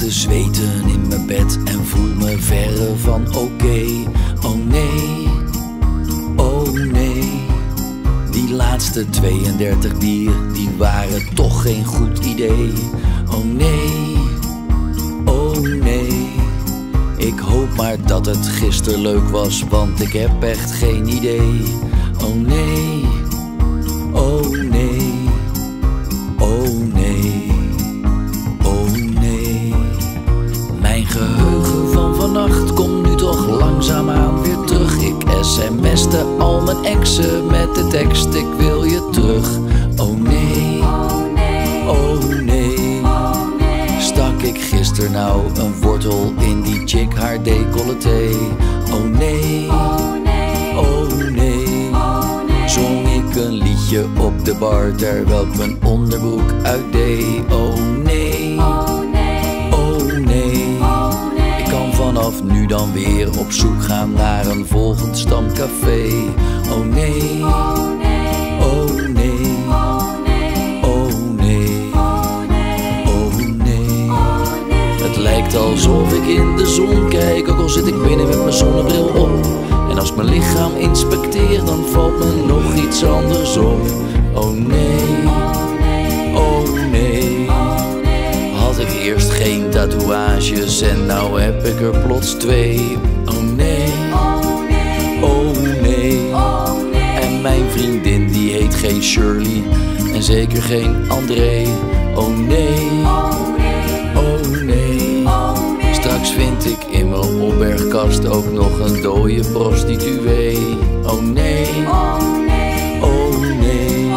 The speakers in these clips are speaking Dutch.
te zweten in mijn bed en voel me verre van oké. Oh nee, oh nee. Die laatste 32 bier, die waren toch geen goed idee. Oh nee, oh nee. Ik hoop maar dat het gisteren leuk was, want ik heb echt geen idee. Oh nee, oh nee, oh nee, oh nee. Mijn geheugen van vannacht komt nu toch langzaamaan weer terug. Ik sms'te al mijn exen met de tekst: ik wil je terug. Oh nee, oh nee. Stak ik gisteren nou een wortel in die chick haar décolleté? Oh nee, oh nee. Zong ik een liedje op de bar terwijl ik mijn onderbroek uitdeed? Oh nee, oh nee. Ik kan vanaf nu dan weer op zoek gaan naar een volgend stamcafé. Oh nee, oh nee, oh nee, oh nee. Het lijkt alsof ik in de zon kijk, ook al zit ik binnen met mijn zonnebril op. En als mijn lichaam inspecteer, dan valt me nog iets anders op. Oh nee, oh nee. Had ik eerst geen tatoeages en nou heb ik er plots 2. Oh nee, oh nee. En mijn vriendin die heet geen Shirley en zeker geen André. Oh nee, oh nee. Straks vind ik in mijn opbergkast ook nog een dode prostituee. Oh nee, oh nee, oh nee,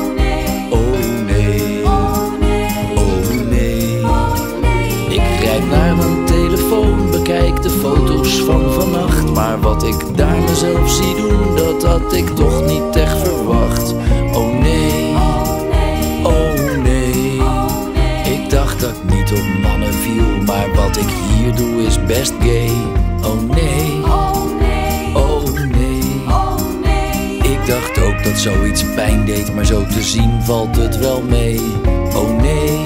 oh nee. Ik grijp naar mijn telefoon, bekijk de foto's van vannacht. Maar wat ik daar mezelf zie doen, dat had ik toch niet echt verwacht. Oh nee, oh nee. Ik dacht dat ik niet op mannen viel, maar wat ik hier doe is best gay. Oh nee, oh nee. Ik dacht ook dat zoiets pijn deed, maar zo te zien valt het wel mee. Oh nee,